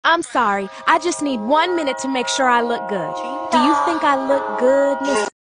I'm sorry, I just need 1 minute to make sure I look good. Do you think I look good, Miss?